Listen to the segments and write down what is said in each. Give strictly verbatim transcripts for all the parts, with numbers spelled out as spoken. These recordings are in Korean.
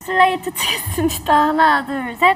슬레이트 치겠습니다. 하나, 둘, 셋.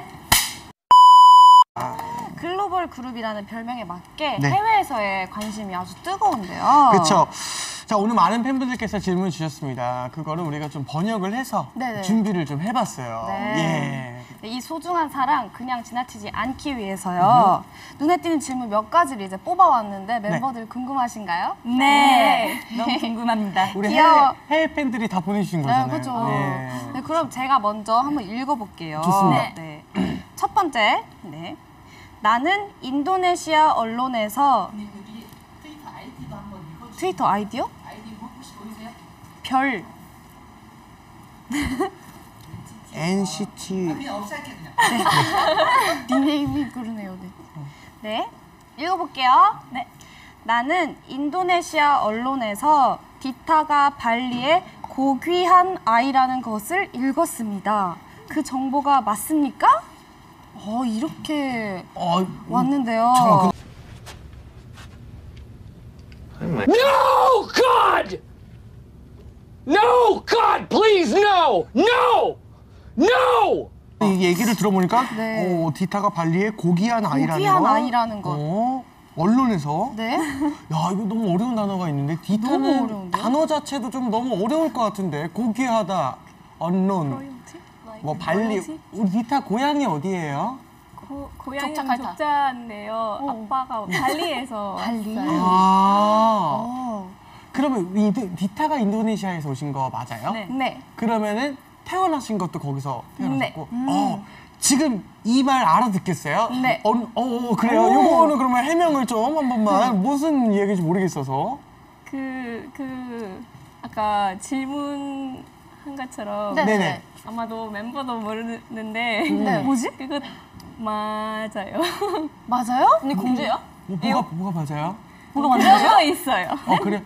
글로벌 그룹이라는 별명에 맞게 네. 해외에서의 관심이 아주 뜨거운데요. 그렇죠. 자, 오늘 많은 팬분들께서 질문 주셨습니다. 그거를 우리가 좀 번역을 해서 네네. 준비를 좀 해봤어요. 네. 네, 이 소중한 사랑 그냥 지나치지 않기 위해서요. 음. 눈에 띄는 질문 몇 가지를 이제 뽑아왔는데 멤버들 네. 궁금하신가요? 네. 네. 너무 궁금합니다. 우리 귀여워. 해외, 해외 팬들이 다 보내주신 거잖아요. 네, 그렇죠. 네. 네, 그럼 제가 먼저 한번 읽어볼게요. 좋습니다. 네. 네. 첫 번째, 네. 나는 인도네시아 언론에서 네, 우리 트위터 아이디도 한번 읽어주세요. 트위터 아이디요? 아이디 혹시 보이세요? 별. 엔시티. 아, 그냥 없앨게 그냥. 닉네임이 그러네요. 네. 네, 읽어볼게요. 네. 나는 인도네시아 언론에서 디타가 발리의 고귀한 아이라는 것을 읽었습니다. 그 정보가 맞습니까? 어, 이렇게 어, 왔는데요. 잠깐만, No, God! No, God, please, no! No! No! 이 얘기를 들어보니까 네. 어, 디타가 발리의 고귀한 아이라는 고귀한 거. 아이라는 것. 어, 언론에서. 네. 야, 이거 너무 어려운 단어가 있는데 너무 디타는 어려운데요? 단어 자체도 좀 너무 어려울 것 같은데. 고귀하다, 언론, 뭐 발리. 우리 디타 고향이 어디예요? 고, 고향은 족자칼타. 족자인데요. 어. 아빠가 발리에서 발리. 왔어요. 아, 어. 그러면 이 디타가 인도네시아에서 오신 거 맞아요? 네. 네. 그러면은 태어나신 것도 거기서 태어나셨고. 네. 음. 어, 지금 이 말 알아듣겠어요? 네. 어, 어, 어, 그래요. 오. 요거는 그러면 해명을 좀 한 번만. 무슨 얘기인지 모르겠어서. 그, 그, 아까 질문한 것처럼 네. 네네. 아마도 멤버도 모르는데 네. 뭐지? 그거 맞아요. 맞아요? 언니 공주예요? 뭐, 뭐가, 뭐가 맞아요? 뭐가 맞아요? 있어요. 어, 그래요?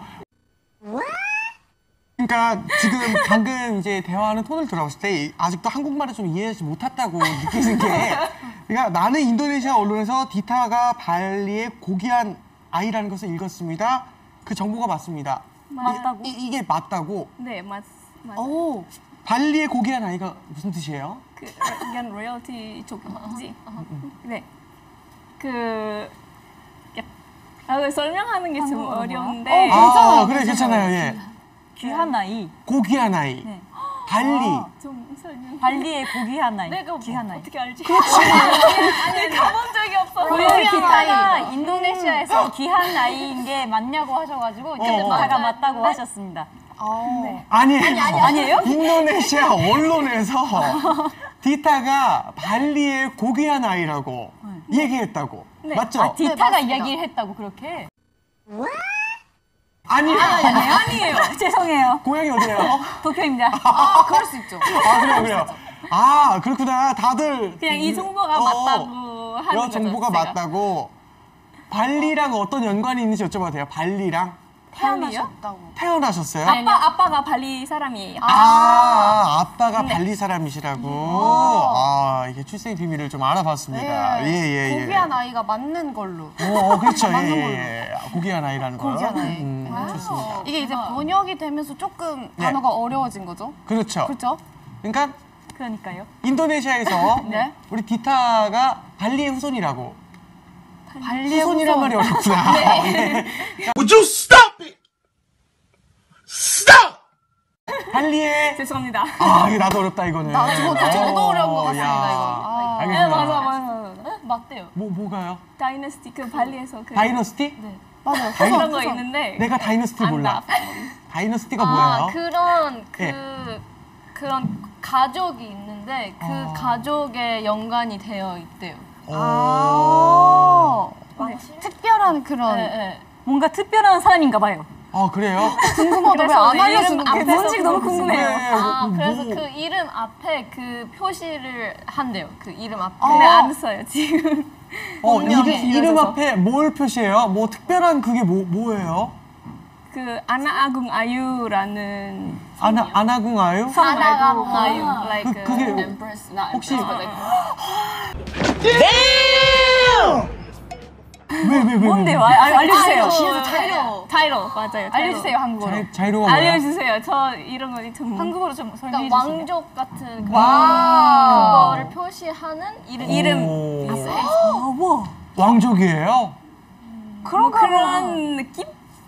그러니까 지금 방금 이제 대화하는 톤을 들어봤을 때 아직도 한국말을 좀 이해하지 못했다고 느끼는 게, 그러니까 나는 인도네시아 언론에서 디타가 발리의 고귀한 아이라는 것을 읽었습니다. 그 정보가 맞습니다. 맞다고? 이, 이, 이게 맞다고? 네, 맞, 맞. 오. 발리의 고귀한 아이가 무슨 뜻이에요? 그, 이건 로열티 쪽이지? 네. 그, 약, 아, 설명하는 게 좀 한국어로 뭐야? 어려운데. 어, 아, 괜찮아요, 그래, 괜찮아요. 예. 귀한 아이. 고귀한 아이. 네. 발리. 좀 설명. 발리의 고귀한 아이. 내가 뭐 귀한 아이. 어떻게 알지? 아니, 아니, 가본 적이 없어. 오늘 디타가 아이. 인도네시아에서 귀한 아이인 게 맞냐고 하셔가지고 디타가 맞아요. 맞다고 하셨습니다. 네. 아니에요. 아니에요? 인도네시아 언론에서 디타가 발리의 고귀한 아이라고 얘기했다고. 맞죠? 아, 디타가 맞습니다. 이야기를 했다고 그렇게? 아니에요. 아니에요. 아니에요. 죄송해요. 고향이 어디예요? 도쿄입니다. 아, 그럴 수 있죠. 아, 그래요, 그래요. 아, 그렇구나. 다들. 그냥 이 정보가 어, 맞다고 하는 이런 거죠, 정보가 제가. 맞다고. 발리랑 어떤 연관이 있는지 여쭤봐도 돼요? 발리랑? 태어나셨다고. 태어나셨어요? 아빠, 아빠가 발리 사람이에요. 아, 아빠가 발리 사람이시라고. 아, 이게 출생 비밀을 좀 알아봤습니다. 네. 예, 예, 예. 고귀한 아이가 맞는 걸로. 어, 어, 그렇죠. 예, 맞는 예, 걸로. 예. 고귀한 아이라는 거. 고귀한 아이. 음, 아. 좋습니다. 이게 이제 번역이 되면서 조금 네. 단어가 어려워진 거죠? 그렇죠. 그렇죠? 그러니까 그러니까요. 인도네시아에서 네. 우리 디타가 발리의 후손이라고. 발리의 후손이란 후손. 말이 어렵구나. 네. Would you stop it? Stop! 발리의. 죄송합니다. 아, 이게 나도 어렵다, 이거는. 나 저도, 저도 어려운 것 같습니다, 야. 이거. 아. 네, 알겠습니다. 맞아, 맞아, 맞아. 맞대요. 뭐, 뭐가요? 다이너스티, 그 발리에서 그. 다이너스티? 맞아요. 다이- 그런 거 있는데. 내가 다이너스티 몰라. 안다. 다이너스티가 아, 뭐예요? 그런 그 예. 그런 가족이 있는데 그 어. 가족에 연관이 되어 있대요. 아. 네. 특별한 그런. 네, 네. 뭔가 특별한 사람인가 봐요. 아, 그래요? 궁금하다. 그래서 왜안 알려주는 이름 거야? 앞에서 뭔지 너무 궁금해요. 네, 아, 뭐, 그래서 뭐. 그 이름 앞에 그 표시를 한대요. 그 이름 앞에. 근데 안 써요, 지금. 어, 본명이 이름, 이름 이어져서. 앞에 뭘 표시해요? 뭐 특별한 그게 뭐, 뭐예요? 그 아나아궁 아유라는 아나, 아나궁 아유? 성 말고 아나강 아유, like 그- 그게 uh, empress, not 혹시- empress, but like Damn! 왜, 왜, 왜? 뭔데요? 아, 알- 알려주세요. 뒤에서 자이로. 자이로 맞아요. 자이로. 알려주세요 한국어로. 자이, 자이로가 뭐야? 알려주세요. 저 이런 거 좀 한국어로 좀 설명해 그러니까 주세요. 왕족 같은 그 와. 그거를 표시하는 이름. 이름 오. 아, 와. 왕족이에요? 그런 그런 느낌?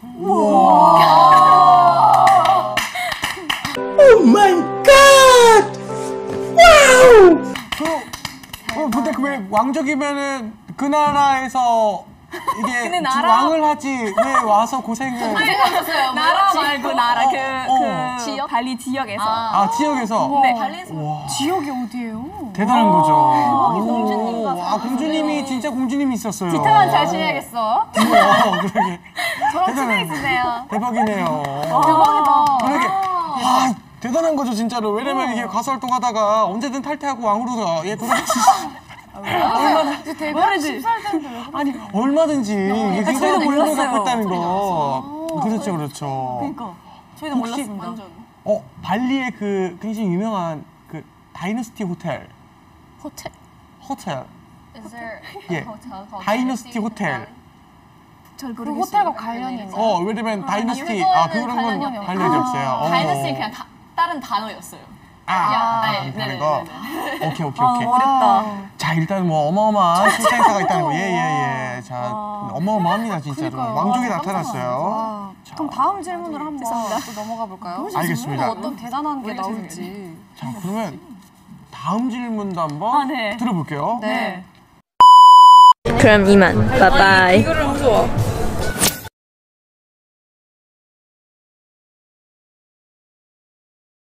그, 어, 근데 그 왜 왕족이면은 그 나라에서 이게 근데 지금 나라- 왕을 하지 왜 와서 고생을 생각했어요. 나라 말고 나라 그, 어, 그 지역? 발리 지역에서. 아 지역에서 네. 발리에서 와 지역이 어디예요? 대단한 거죠. 오, 공주님과 아 공주님이 진짜 공주님이 있었어요. 디타만 잘 지내야겠어. 어, 그러게 저랑 대단해. 친해지세요. 대박이네요. 대박이다. 그러게 아 대단한 거죠 진짜로. 왜냐면 이게 가수 활동하다가 언제든 탈퇴하고 왕으로 예 돌아가시. 얼마나 이제 데뷔한 십 살 때인데 왜 그래? 아니 얼마든지 이게 굉장히 저희도 물건을 몰랐어요. 갖고 있다는 거. 그렇죠 그렇죠. 그러니까 저희도 혹시- 몰랐습니다. 어 발리의 그 굉장히 유명한 그 다이너스티 호텔 호텔. 호텔 Is there 예. a hotel called 다이너스티 호텔. 잘 그 모르겠어요. 호텔과 관련이 있나요? 어 왜냐면 다이너스티 그거는 아 그런 건 관련이 없- 관련이 없어요. 어. 다이너스는 그냥 다, 다른 단어였어요. 아, 야, 아, 네, 다른 네, 거. 네, 네. 오케이 오케이 아, 오케이. 어렵다. 자 일단 뭐 어마어마한 출장 행사가 있다는 거. 예예예. 자 어마어마합니다 진짜로. 그러니까요. 왕족이 와, 나타났어요. 와. 그럼 다음 질문으로 한번 또 넘어가 볼까요? 알겠습니다. 어떤 대단한 게 나올지. 자 그러면 다음 질문도 한번 아, 네. 들어볼게요. 네. 그럼 이만. 바이바이.